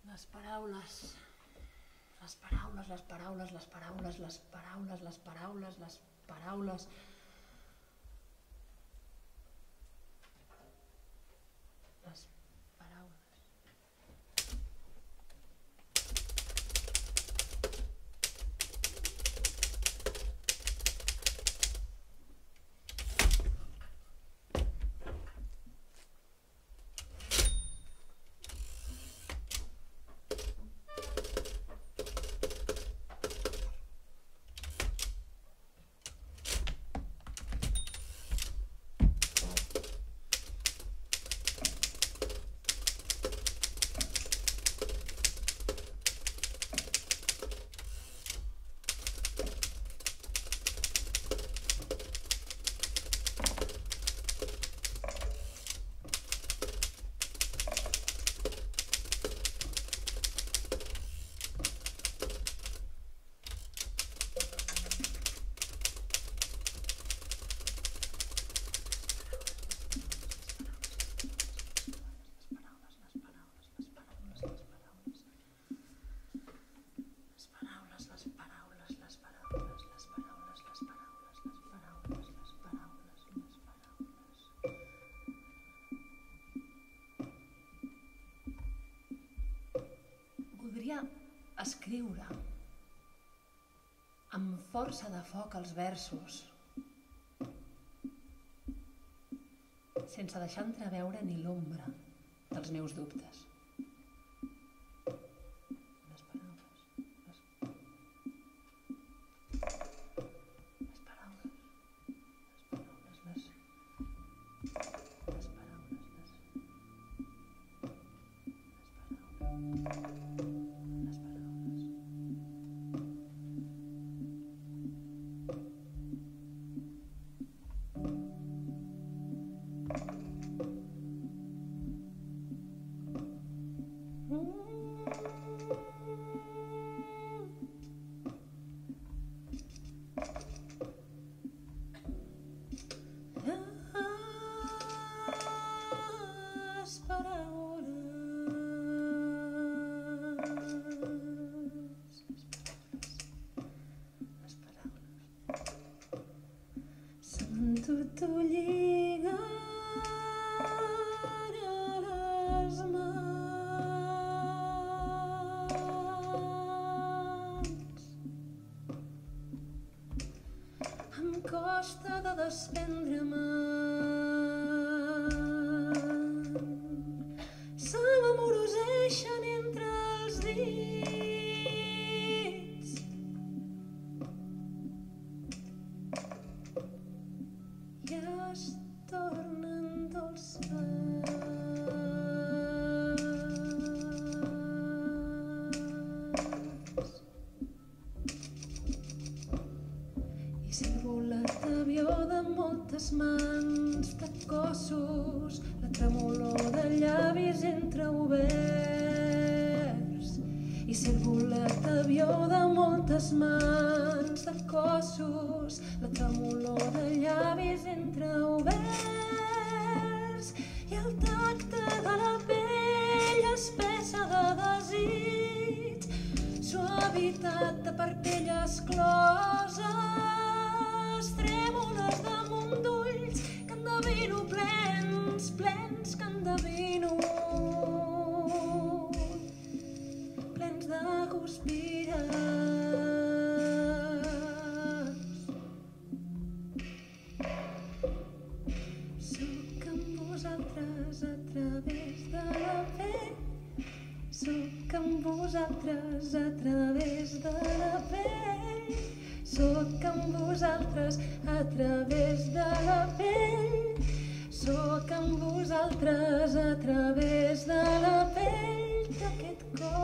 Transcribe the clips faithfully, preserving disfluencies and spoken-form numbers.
Les paraules, les paraules, les paraules, les paraules, les paraules, les paraules, les paraules. Les paraules. Voldria escriure amb força de foc els versos, sense deixar entreveure ni l'ombra dels meus dubtes. Les paraules, les, les paraules, les paraules, les, les paraules, les, les paraules. T'ho lligant a les mans. Em costa de desprendre-me'n. Se m'amoroseixen entre els dits. I es tornen dolçes. I sento la tebior de moltes mans, de cossos, la tremolor de llavis entreoberts. I sento la tebior de moltes mans, de cossos, la tremolor de llavis entreoberts. I el tacte de la pell espessa de desig, suavitat de parpelles closes, trèmoles damunt d'ulls que endevino plens, plens que endevino, plens de guspires. Soc amb vosaltres a través de la pell. Soc amb vosaltres a través de la pell. Soc amb vosaltres a través de la pell. Soc amb vosaltres a través de la pell d'aquest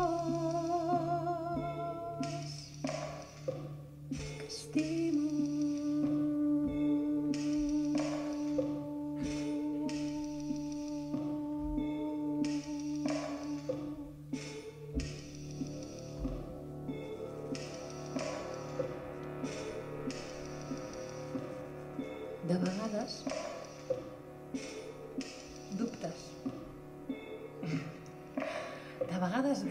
cos que estimo. De vegades dubtes. De vegades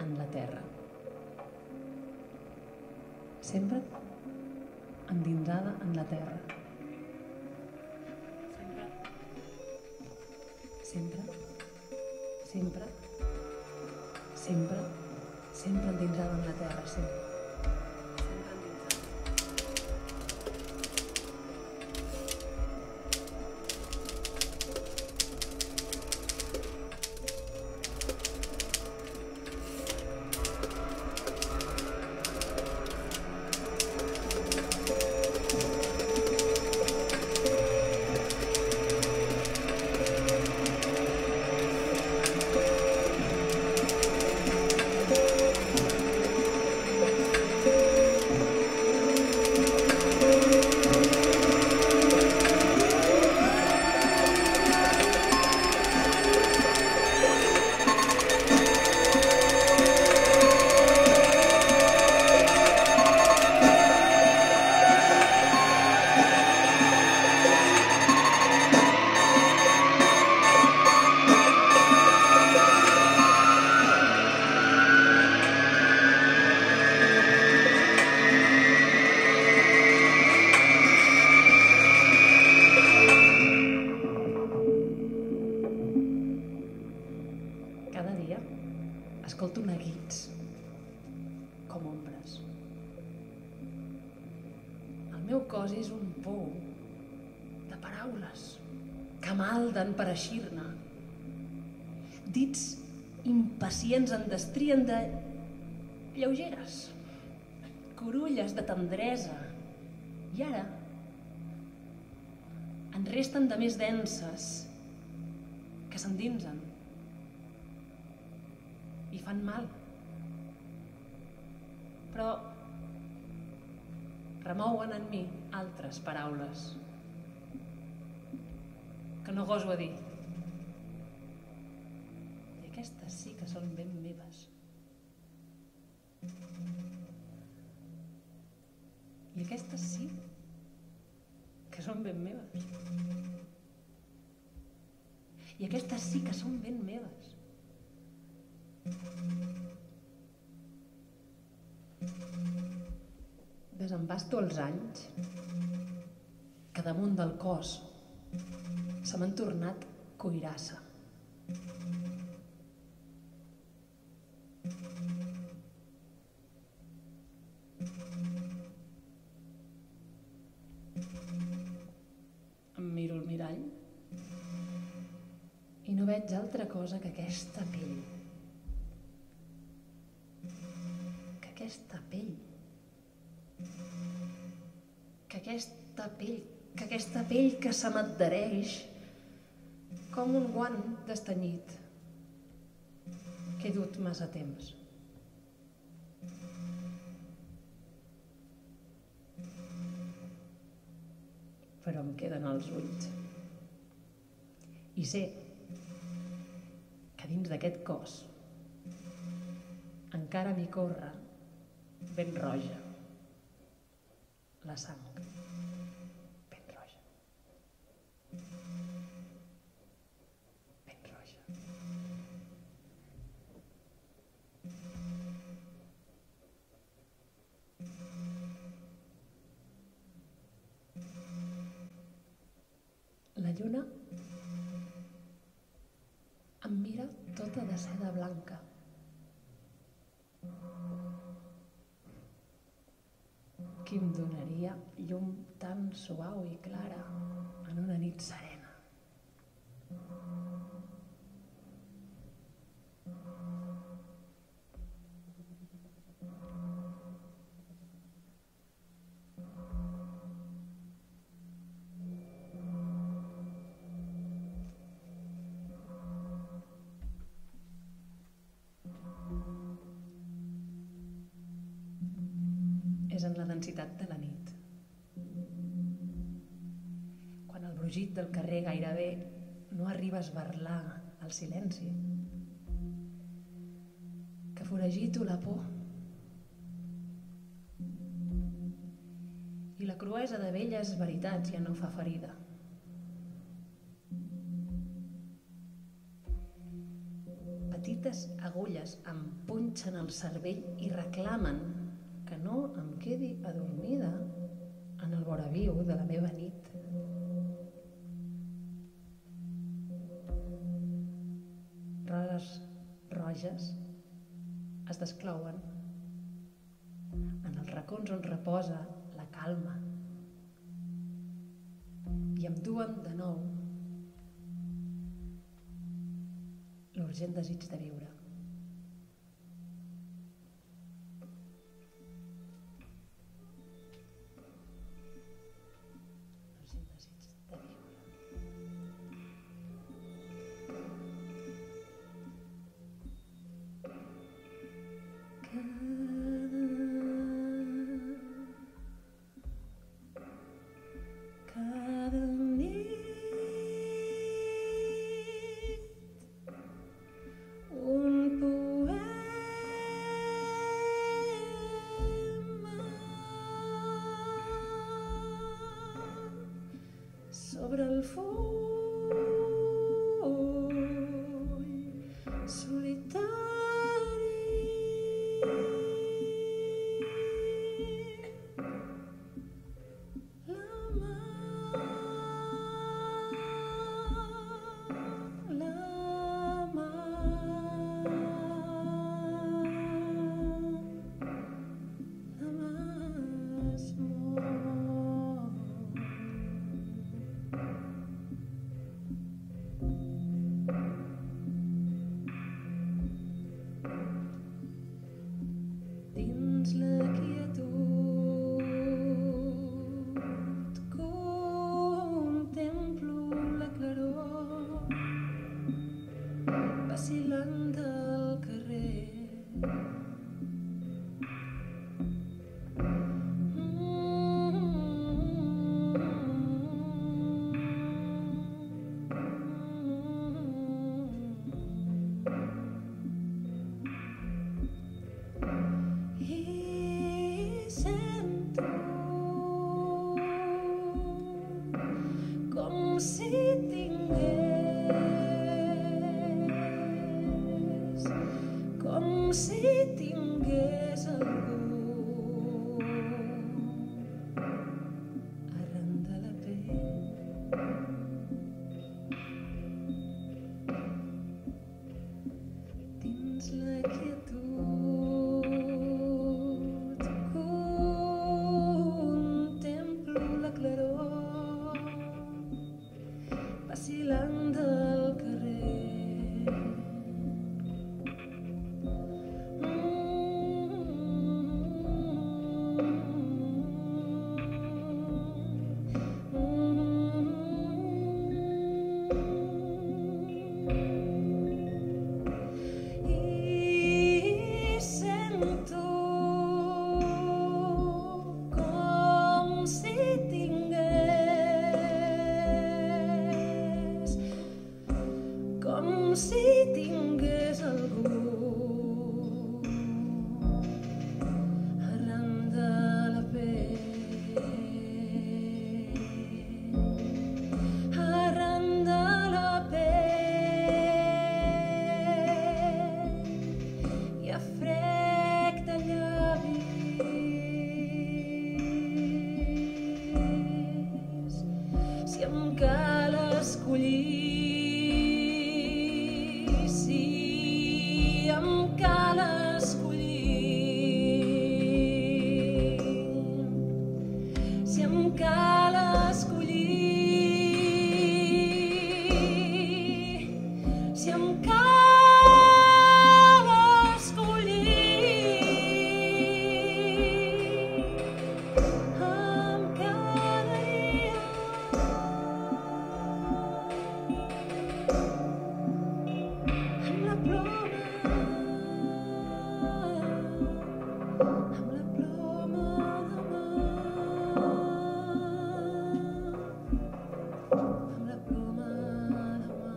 en la terra. Sempre endinsada en la terra. Sempre, sempre, sempre, sempre endinsada en la terra, sempre. Cada dia escolto neguits com ombres. El meu cos és un pou de paraules que malden per eixir-ne. Dits impacients en destrien de lleugeres, corulles de tendresa, i ara en resten de més denses que s'endinsen i fan mal. Però remouen en mi altres paraules que no goso a dir. I aquestes sí que són ben meves. I aquestes sí que són ben meves. I aquestes sí que són ben meves. Desembasto els anys que damunt del cos se m'han tornat cuirassa. Em miro al mirall i no veig altra cosa que aquesta pell. Que aquesta pell. Que aquesta pell, que aquesta pell que se m'adhereix com un guant destanyit que he dut massa temps. Però em queden els ulls. I sé que dins d'aquest cos encara m'hi corre ben roja la sang. Ben roja. Ben roja. La lluna em mira tota de seda blanca. Qui em donaria llum tan suau i clara en una nit serena. És en la densitat de la nit, quan el brugit del carrer gairebé no arriba a esberlar el silenci, que foragito la por i la cruesa de velles veritats ja no fa ferida. Petit petites agulles em punxen el cervell i reclamen que no em quedi adormida en el voraviu de la meva nit. Rares roges es desclouen en els racons on reposa la calma i em duen de nou l'urgent desig de viure. L'urgent desig de viure. Cada nit un poema sobre el full solitari. Dins la quietud contemplo la claror vacil·lant del carrer. Com si tingués, com si tingués algú arran de la pell. Dins la quietud contemplo la claror vacil·lant del carrer. I sento com si tingués, com si tingués algú arran de la pell, arran de la pell i a frec de llavis. Si em cal escollir, si em cal escollir, si em cal escollir, si em cal escollir, em quedaria amb la ploma, amb la ploma de mà, amb la ploma de mà.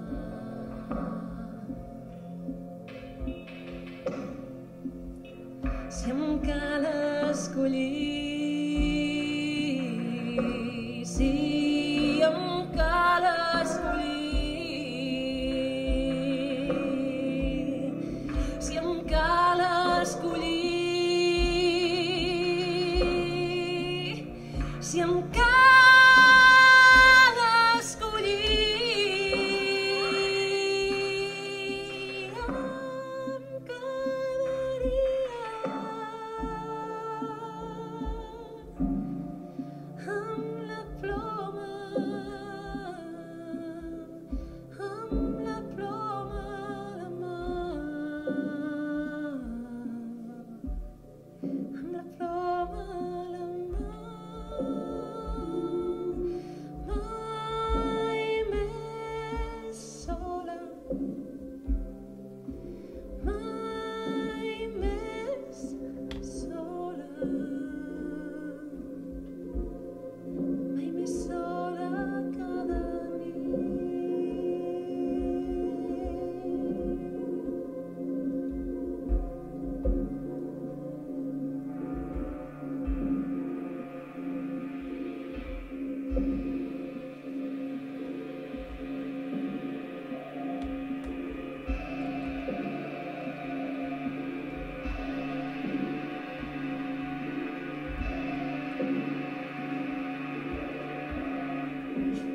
Si em cal escollir, si em cal escollir, Thank you.